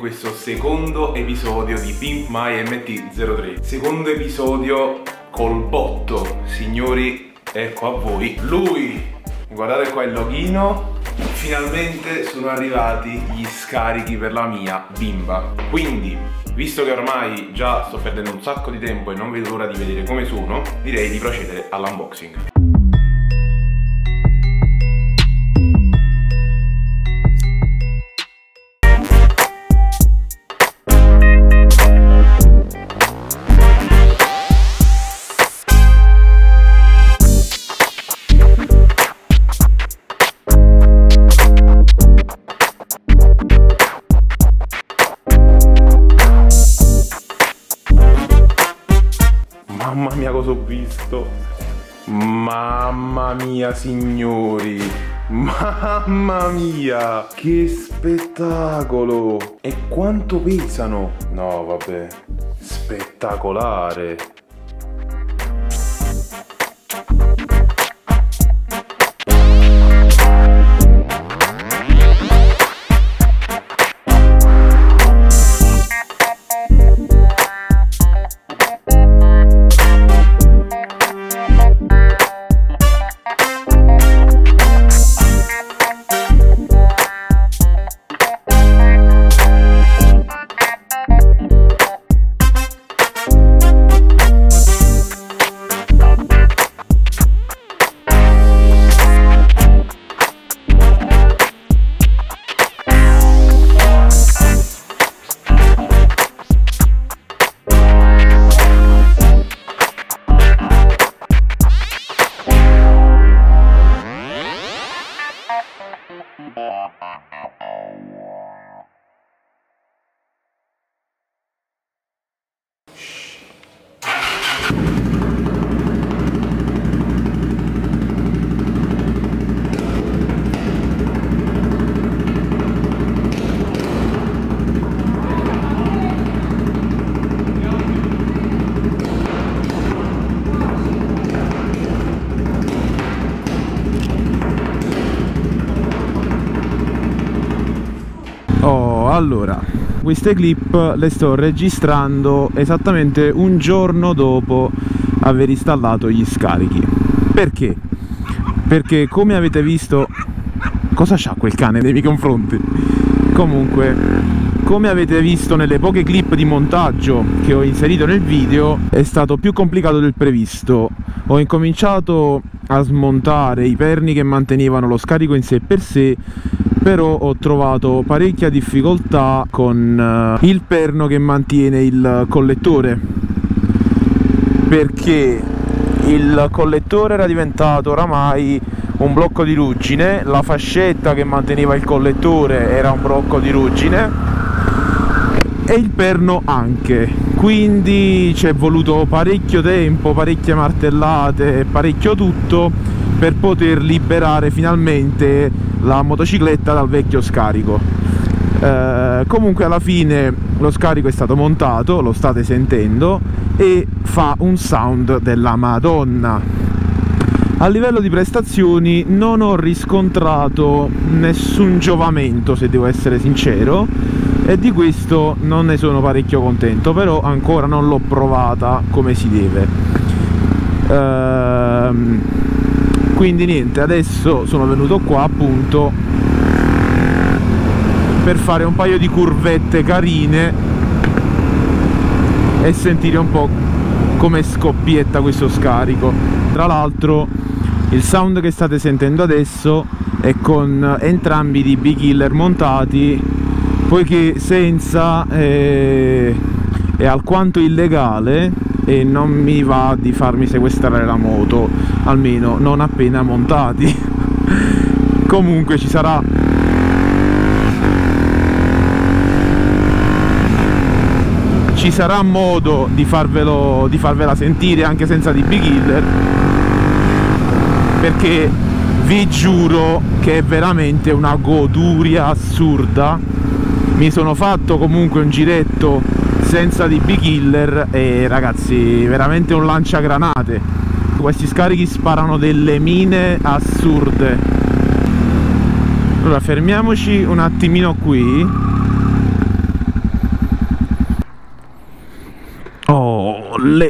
questo secondo episodio di Pimp My MT-03. Secondo episodio col botto, signori, ecco a voi lui. Guardate qua il loghino. Finalmente sono arrivati gli scarichi per la mia bimba. Quindi, visto che ormai già sto perdendo un sacco di tempo e non vedo l'ora di vedere come sono, direi di procedere all'unboxing. Mamma mia cosa ho visto. Mamma mia signori. Mamma mia, che spettacolo. E quanto pesano? No vabbè, spettacolare. Allora, queste clip le sto registrando esattamente un giorno dopo aver installato gli scarichi. Perché? Perché come avete visto... Cosa c'ha quel cane nei miei confronti? Comunque, come avete visto nelle poche clip di montaggio che ho inserito nel video, è stato più complicato del previsto. Ho incominciato a smontare i perni che mantenevano lo scarico in sé per sé, però ho trovato parecchia difficoltà con il perno che mantiene il collettore, perché il collettore era diventato oramai un blocco di ruggine, la fascetta che manteneva il collettore era un blocco di ruggine e il perno anche, quindi ci è voluto parecchio tempo, parecchie martellate, parecchio tutto per poter liberare finalmente la motocicletta dal vecchio scarico. Comunque alla fine lo scarico è stato montato, lo state sentendo, e fa un sound della Madonna. A livello di prestazioni non ho riscontrato nessun giovamento, se devo essere sincero, e di questo non ne sono parecchio contento, però ancora non l'ho provata come si deve. Quindi niente, adesso sono venuto qua appunto per fare un paio di curvette carine e sentire un po' come scoppietta questo scarico. Tra l'altro il sound che state sentendo adesso è con entrambi i DB killer montati, poiché senza è alquanto illegale e non mi va di farmi sequestrare la moto, almeno non appena montati. Comunque ci sarà modo di farvela sentire anche senza DB killer, perché vi giuro che è veramente una goduria assurda. Mi sono fatto comunque un giretto senza DB killer e ragazzi, veramente un lanciagranate. Questi scarichi sparano delle mine assurde. Allora fermiamoci un attimino qui Olle.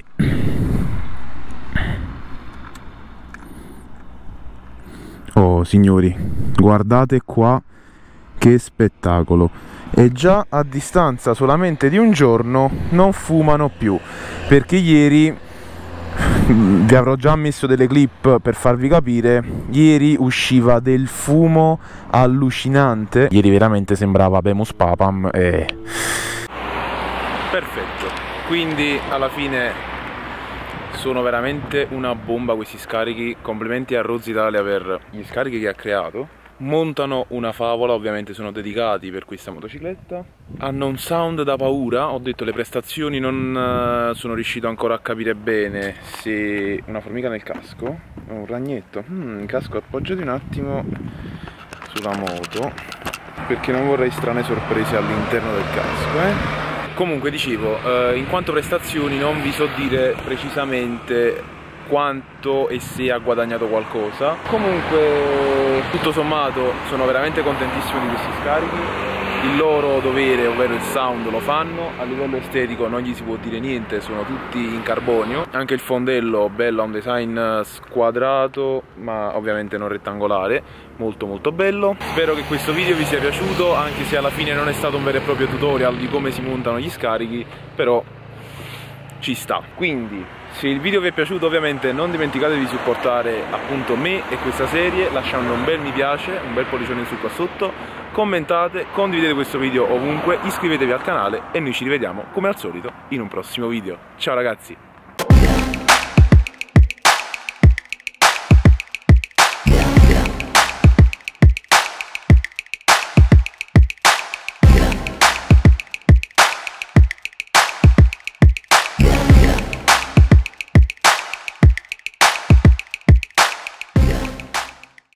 Oh signori, guardate qua che spettacolo. E già a distanza solamente di un giorno non fumano più, perché ieri vi avrò già messo delle clip per farvi capire. Ieri usciva del fumo allucinante. Ieri veramente sembrava Habemus Papam e... Perfetto. Quindi alla fine sono veramente una bomba questi scarichi. Complimenti a Rozzi Italia per gli scarichi che ha creato. Montano una favola, ovviamente sono dedicati per questa motocicletta. Hanno un sound da paura. Ho detto le prestazioni non sono riuscito ancora a capire bene se... Una formica nel casco? Un ragnetto? Il casco appoggiati un attimo sulla moto, perché non vorrei strane sorprese all'interno del casco, Comunque dicevo, in quanto prestazioni non vi so dire precisamente quanto e se ha guadagnato qualcosa. Comunque tutto sommato sono veramente contentissimo di questi scarichi. Il loro dovere, ovvero il sound, lo fanno. A livello estetico non gli si può dire niente, sono tutti in carbonio. Anche il fondello bello, ha un design squadrato ma ovviamente non rettangolare, molto molto bello. Spero che questo video vi sia piaciuto, anche se alla fine non è stato un vero e proprio tutorial di come si montano gli scarichi, però ci sta. Quindi se il video vi è piaciuto ovviamente non dimenticate di supportare appunto me e questa serie lasciando un bel mi piace, un bel pollicione in su qua sotto, commentate, condividete questo video ovunque, iscrivetevi al canale e noi ci rivediamo come al solito in un prossimo video. Ciao ragazzi!